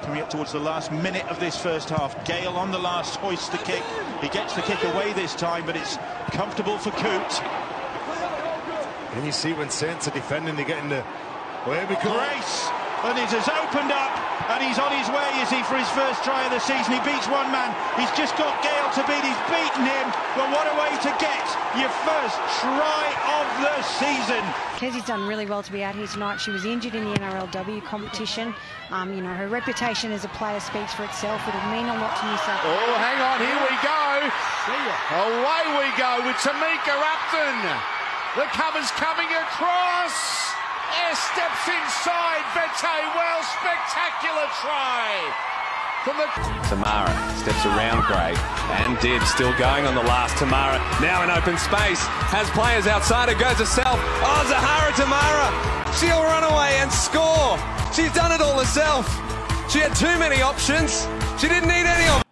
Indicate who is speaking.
Speaker 1: Coming up towards the last minute of this first half. Gale on the last, hoists the kick. He gets the kick away this time, but it's comfortable for Coote.
Speaker 2: And you see when Saints are defending, they get in the way because
Speaker 1: Grace, and it has opened up, and he's on his way, is he, for his first try of the season. He beats one man. He's just got Gale to beat. He's beaten him, but what a way to get your first try of the season.
Speaker 3: Kezi's done really well to be out here tonight. She was injured in the NRLW competition. You know, her reputation as a player speaks for itself. It'll mean a lot to New South Wales.
Speaker 4: Oh, hang on, here we go. Away we go with Tamika Upton. The cover's coming across. Air steps inside. Vete Wells, spectacular try.
Speaker 5: Tamara steps around Gray and Dibbs still going on the last. Tamara now in open space, has players outside her, goes herself. Oh, Zahara Tamara, she'll run away and score. She's done it all herself. She had too many options. She didn't need any of them.